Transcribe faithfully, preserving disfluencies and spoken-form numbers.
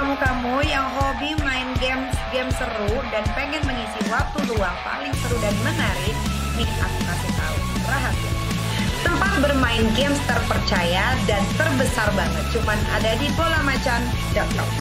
kamu-kamu yang hobi main game-game seru dan pengen mengisi waktu luang paling seru dan menarik, nih aku kasih tahu rahasia. Tempat bermain games terpercaya dan terbesar banget cuman ada di bolamacan dot com.